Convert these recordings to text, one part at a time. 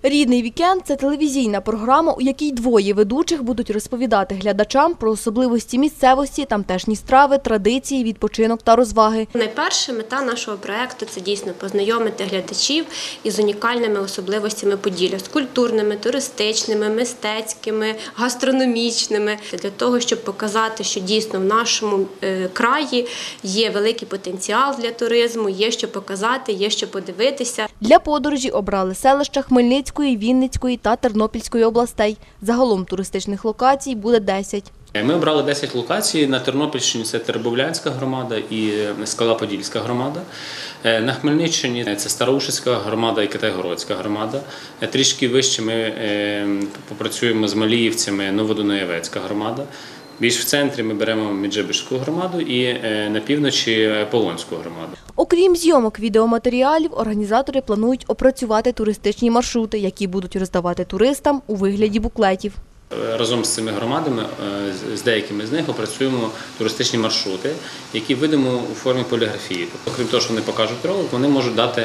«Рідний вікенд» – це телевізійна програма, у якій двоє ведучих будуть розповідати глядачам про особливості місцевості, тамтешні страви, традиції, відпочинок та розваги. Найперша мета нашого проєкту – це дійсно познайомити глядачів із унікальними особливостями Поділля, з культурними, туристичними, мистецькими, гастрономічними, для того, щоб показати, що дійсно в нашому краї є великий потенціал для туризму, є що показати, є що подивитися. Для подорожі обрали селища Хмельницької, Вінницької та Тернопільської областей. Загалом туристичних локацій буде 10. Ми обрали 10 локацій. На Тернопільщині це Теребовлянська громада і Скала-Подільська громада. На Хмельниччині це Староушицька громада і Китай-Городська громада. Трішки вище ми попрацюємо з Маліївцями, Новодунаєвецька громада. Більш в центрі ми беремо Меджибіжську громаду і на півночі Полонську громаду. Окрім зйомок відеоматеріалів, організатори планують опрацювати туристичні маршрути, які будуть роздавати туристам у вигляді буклетів. Разом з цими громадами, з деякими з них опрацюємо туристичні маршрути, які видимо у формі поліграфії. Окрім того, що вони покажуть ролик, вони можуть дати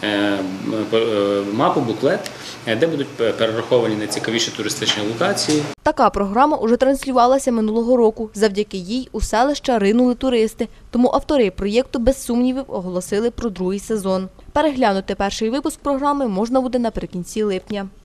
мапу, буклет, де будуть перераховані найцікавіші туристичні локації. Така програма уже транслювалася минулого року. Завдяки їй у селища ринули туристи. Тому автори проєкту без сумнівів оголосили про другий сезон. Переглянути перший випуск програми можна буде наприкінці липня.